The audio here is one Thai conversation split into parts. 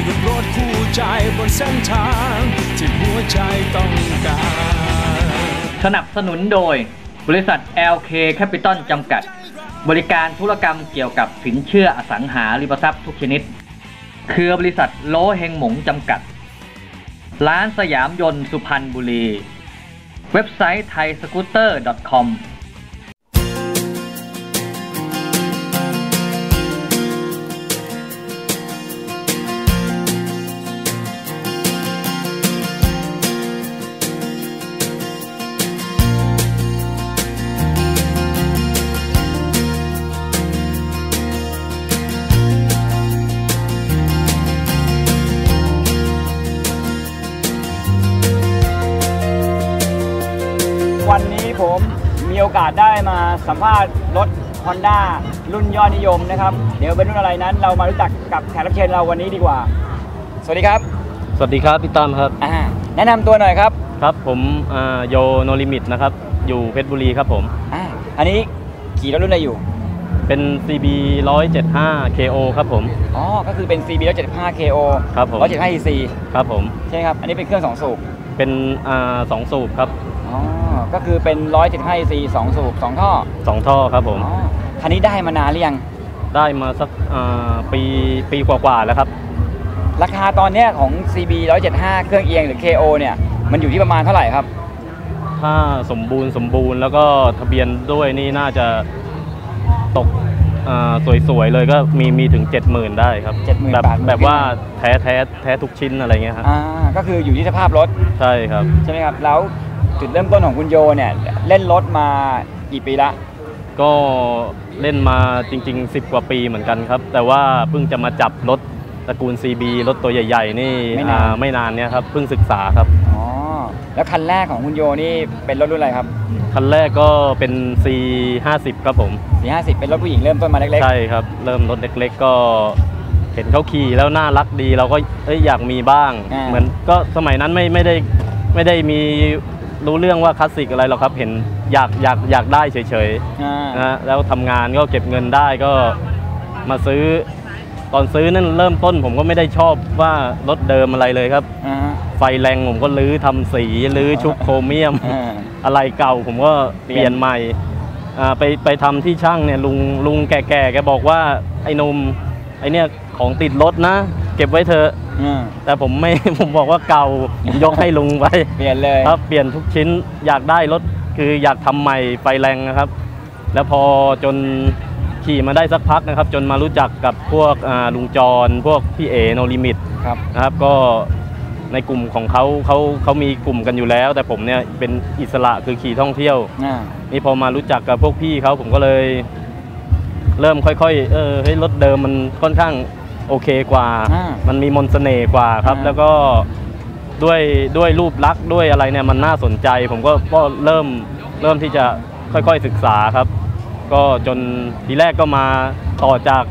กับรถคู่ใจบนเส้นทางที่หัวใจต้องการสนับสนุนโดยบริษัท LK Capital จำกัดบริการธุรกรรมเกี่ยวกับสินเชื่ออสังหาริมทรัพย์ทุกชนิดเครือบริษัทโลเฮงหมงจำกัดร้านสยามยนต์สุพรรณบุรีเว็บไซต์ thaiscooter.com วันนี้ผมมีโอกาสได้มาสัมภาษณ์รถ Honda รุ่นยอดนิยมนะครับเดี๋ยวเป็นรุ่นอะไรนั้นเรามารู้จักกับแขกรับเชิญเราวันนี้ดีกว่าสวัสดีครับสวัสดีครับพี่ตั้มครับแนะนำตัวหน่อยครับครับผมโยโนลิมิตนะครับอยู่เพชรบุรีครับผมอันนี้ขี่รถรุ่นอะไรอยู่เป็น CB 175 KO ครับผมก็คือเป็น CB 175 KO ครับผม 175 EC ครับผมใช่ครับอันนี้เป็นเครื่อง2 สูบเป็น2 สูบครับก็คือเป็น175 EC 2 สูบ2 ท่อ 2 ท่อครับผมคันนี้ได้มานานหรือยังได้มาสักปีกว่าๆแล้วครับราคาตอนนี้ของ CB 175 เครื่องเอียงหรือ KO เนี่ยมันอยู่ที่ประมาณเท่าไหร่ครับถ้าสมบูรณ์แล้วก็ทะเบียนด้วยนี่น่าจะตกสวยๆเลยก็มีถึง 70,000 ได้ครับ 70,000 แบบว่าแท้ทุกชิ้นอะไรเงี้ยครับก็คืออยู่ที่สภาพรถใช่ครับใช่ไหมครับแล้วจุดเริ่มต้นของคุณโยเนี่ยเล่นรถมากี่ปีละก็เล่นมาจริงๆ10 กว่าปีเหมือนกันครับแต่ว่าเพิ่งจะมาจับรถตระกูล CB รถตัวใหญ่ๆนี่ไม่นานเนี่ยครับเพิ่งศึกษาครับแล้วคันแรกของคุณโยนี่เป็นรถรุ่นอะไรครับคันแรกก็เป็น C50 ครับผม C50 เป็นรถผู้หญิงเริ่มต้นมาเล็กๆใช่ครับเริ่มรถเล็กๆก็เห็นเขาขี่แล้วน่ารักดีเราก็อยากมีบ้างเหมือนก็สมัยนั้นไม่ได้มีรู้เรื่องว่าคลาสสิกอะไรหรอกครับเห็นอยากได้เฉยๆนะแล้วทำงานก็เก็บเงินได้ก็มาซื้อตอนซื้อนั่นเริ่มต้นผมก็ไม่ได้ชอบว่ารถเดิมอะไรเลยครับไฟแรงผมก็รื้อทำสีรื้อชุบโครเมียมอะไรเก่าผมก็เปลี่ยนใหม่ไปทำที่ช่างเนี่ยลุงแก่แกบอกว่าไอ้นุ่มไอ้เนี่ยของติดรถนะเก็บไว้เถอะแต่ผมบอกว่าเก่ายกให้ลุงไปเปลี่ยนเลยครับเปลี่ยนทุกชิ้นอยากได้รถคืออยากทำใหม่ไฟแรงนะครับแล้วพอจนขี่มาได้สักพักนะครับจนมารู้จักกับพวกลุงจรพวกพี่เอโนลิมิตนะครับก็ในกลุ่มของเขามีกลุ่มกันอยู่แล้วแต่ผมเนี่ยเป็นอิสระคือขี่ท่องเที่ยวนี่พอมารู้จักกับพวกพี่เขาผมก็เลยเริ่มค่อยๆให้รถเดิมมันค่อนข้างโอเคกว่ามันมีมนต์เสน่ห์กว่าครับแล้วก็ด้วยรูปลักษณ์ด้วยอะไรเนี่ยมันน่าสนใจผมก็เริ่มที่จะค่อยๆศึกษาครับก็จนทีแรกก็มาต่อจาก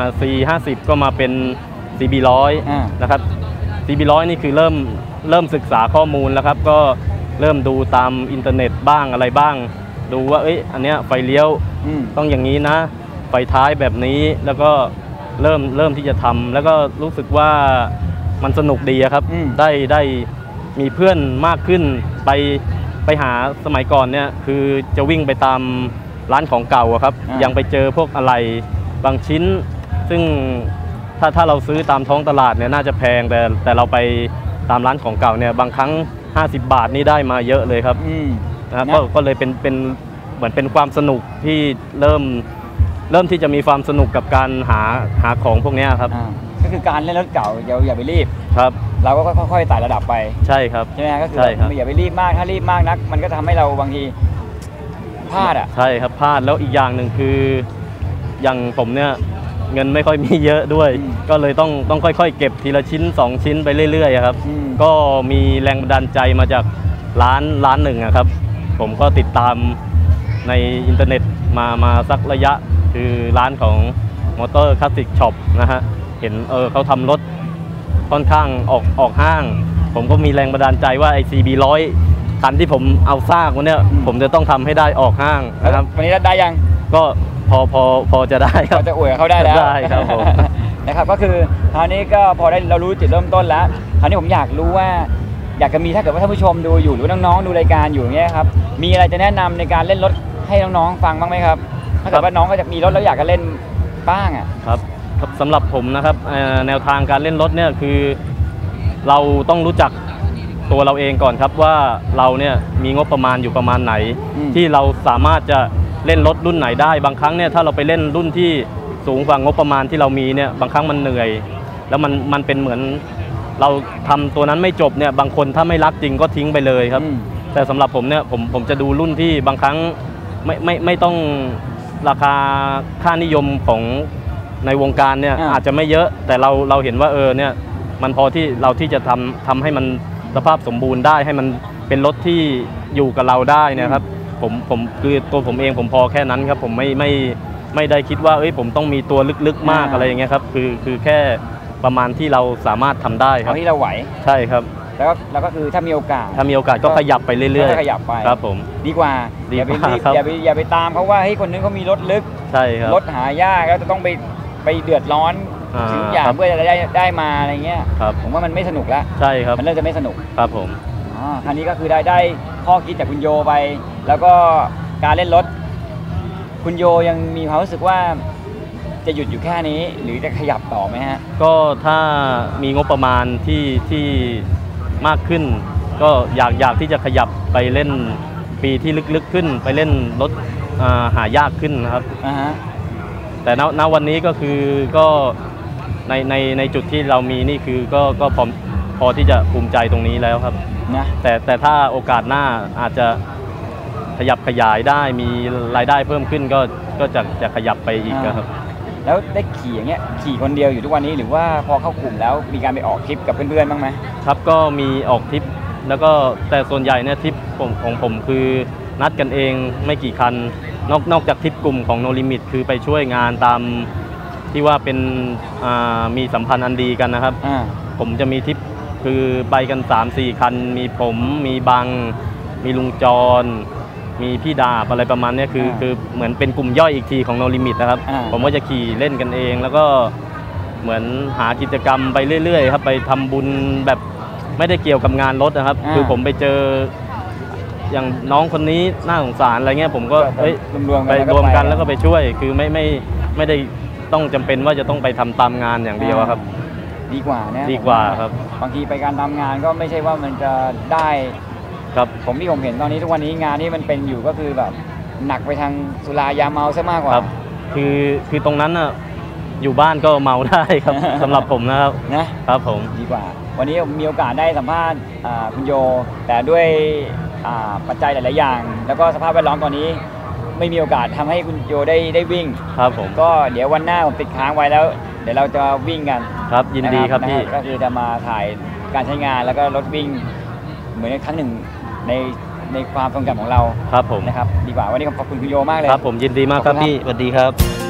C50 ก็มาเป็น CB100 นะครับ CB100 นี่คือเริ่มศึกษาข้อมูลแล้วครับก็เริ่มดูตามอินเทอร์เน็ตบ้างอะไรบ้างดูว่าอันเนี้ยไฟเลี้ยวต้องอย่างนี้นะไฟท้ายแบบนี้แล้วก็เริ่มที่จะทำแล้วก็รู้สึกว่ามันสนุกดีครับได้มีเพื่อนมากขึ้นไปหาสมัยก่อนเนี่ยคือจะวิ่งไปตามร้านของเก่าครับยังไปเจอพวกอะไรบางชิ้นซึ่งถ้าเราซื้อตามท้องตลาดเนี่ยน่าจะแพงแต่เราไปตามร้านของเก่าเนี่ยบางครั้ง50 บาทนี่ได้มาเยอะเลยครับนะครับก็เลยเป็นเหมือนเป็นความสนุกที่เริ่มที่จะมีความสนุกกับการหาของพวกนี้ครับก็คือการเล่นรถเก่าอย่าไปรีบครับเราก็ค่อยๆไต่ระดับไปใช่ครับใช่ไหมก็คืออย่าไปรีบมากถ้ารีบมากนักมันก็ทำให้เราบางทีพลาดใช่ครับพลาดแล้วอีกอย่างหนึ่งคืออย่างผมเนี่ยเงินไม่ค่อยมีเยอะด้วยก็เลยต้องค่อยๆเก็บทีละชิ้น2 ชิ้นไปเรื่อยๆครับก็มีแรงบันดาลใจมาจากร้านหนึ่งครับผมก็ติดตามในอินเทอร์เน็ตมาสักระยะคือร้านของมอเตอร์คลาสสิกช็อปนะฮะเห็นเขาทำรถค่อนข้างออกห้างผมก็มีแรงบันดาลใจว่าไอ CB100 คันที่ผมเอาซากวันนี้ผมจะต้องทำให้ได้ออกห้างนะครับวันนี้ได้ยังก็พอจะได้ครับจะอวยเขาได้แล้วได้ครับผมนะครับก็คือคราวนี้ก็พอได้เรารู้จุดเริ่มต้นแล้วคราวนี้ผมอยากรู้ว่าอยากจะมีถ้าเกิดว่าท่านผู้ชมดูอยู่หรือน้องๆดูรายการอยู่เงี้ยครับมีอะไรจะแนะนำในการเล่นรถให้น้องๆฟังบ้างไหมครับถ้าเกิดว่าน้องก็จะมีรถแล้วอยากจะเล่นบ้างอ่ะครับสำหรับผมนะครับแนวทางการเล่นรถเนี่ยคือเราต้องรู้จักตัวเราเองก่อนครับว่าเราเนี่ยมีงบประมาณอยู่ประมาณไหนที่เราสามารถจะเล่นรถรุ่นไหนได้บางครั้งเนี่ยถ้าเราไปเล่นรุ่นที่สูงกว่างบประมาณที่เรามีเนี่ยบางครั้งมันเหนื่อยแล้วมันเป็นเหมือนเราทำตัวนั้นไม่จบเนี่ยบางคนถ้าไม่รักจริงก็ทิ้งไปเลยครับแต่สำหรับผมเนี่ยผมจะดูรุ่นที่บางครั้งไม่ต้องราคาค่านิยมของในวงการเนี่ยอาจจะไม่เยอะแต่เราเห็นว่าเนี่ยมันพอที่เราที่จะทำให้มันสภาพสมบูรณ์ได้ให้มันเป็นรถที่อยู่กับเราได้นะครับผมคือตัวผมเองผมพอแค่นั้นครับผมไม่ได้คิดว่าผมต้องมีตัวลึกๆมากอะไรอย่างเงี้ยครับคือแค่ประมาณที่เราสามารถทำได้ครับที่เราไหวใช่ครับแล้วก็คือถ้ามีโอกาสก็ขยับไปเรื่อยๆขยับไปครับผมดีกว่าอย่าไปตามเขาว่าคนนึงเขามีรถลึกใช่ครับรถหายากแล้วจะต้องไปเดือดร้อนถึงอย่างเพื่อจะได้มาอะไรเงี้ยผมว่ามันไม่สนุกแล้วใช่ครับมันเริ่มจะไม่สนุกครับผมคราวนี้ก็คือได้ข้อคิดจากคุณโยไปแล้วก็การเล่นรถคุณโยยังมีความรู้สึกว่าจะหยุดอยู่แค่นี้หรือจะขยับต่อไหมฮะก็ถ้ามีงบประมาณที่มากขึ้นก็อยากที่จะขยับไปเล่นปีที่ลึกๆขึ้นไปเล่นรถหายากขึ้นนะครับแต่ณวันนี้ก็คือก็ในจุดที่เรามีนี่คือก็พอที่จะภูมิใจตรงนี้แล้วครับนะแต่ถ้าโอกาสหน้าอาจจะขยับขยายได้มีรายได้เพิ่มขึ้นก็จะขยับไปอีกครับแล้วได้ขี่อย่างเงี้ยขี่คนเดียวอยู่ทุกวันนี้หรือว่าพอเข้ากลุ่มแล้วมีการไปออกทริปกับเพื่อนๆบ้างไหมครับก็มีออกทริปแล้วก็แต่ส่วนใหญ่เนี่ยทริปของผมคือนัดกันเองไม่กี่คันนอกจากทริปกลุ่มของโนลิมิตคือไปช่วยงานตามที่ว่าเป็นมีสัมพันธ์อันดีกันนะครับผมจะมีทริปคือไปกัน 3-4 คันมีผมมีบังมีลุงจรมีพี่ดาบอะไรประมาณนี้คือเหมือนเป็นกลุ่มย่อยอีกทีของโนลิมิตนะครับผมก็จะขี่เล่นกันเองแล้วก็เหมือนหากิจกรรมไปเรื่อยๆครับไปทำบุญแบบไม่ได้เกี่ยวกับงานรถนะครับคือผมไปเจออย่างน้องคนนี้น่าสงสารอะไรเงี้ยผมก็ไปรวมกันแล้วก็ไปช่วยคือไม่ได้ต้องจำเป็นว่าจะต้องไปทำตามงานอย่างเดียวครับดีกว่านะดีกว่าครับบางทีไปการทำงานก็ไม่ใช่ว่ามันจะได้ครับผมเห็นตอนนี้ทุกวันนี้งานที่มันเป็นอยู่ก็คือแบบหนักไปทางสุรายาเมาซะมากกว่าคือตรงนั้นน่ะอยู่บ้านก็เมาได้ครับสำหรับผมนะครับนะครับผมดีกว่าวันนี้มีโอกาสได้สัมภาษณ์คุณโยแต่ด้วยปัจจัยหลายๆอย่างแล้วก็สภาพแวดล้อมตอนนี้ไม่มีโอกาสทำให้คุณโยได้วิ่งครับผมก็เดี๋ยววันหน้าผมติดค้างไว้แล้วเดี๋ยวเราจะวิ่งกันครับยินดีครับพี่ก็คือจะมาถ่ายการใช้งานแล้วก็รถวิ่งเหมือนครั้งหนึ่งในความทรงจำของเราครับผมนะครับดีกว่าวันนี้ขอบคุณคุณโยมากเลยครับผมยินดีมากครับพี่สวัสดีครับ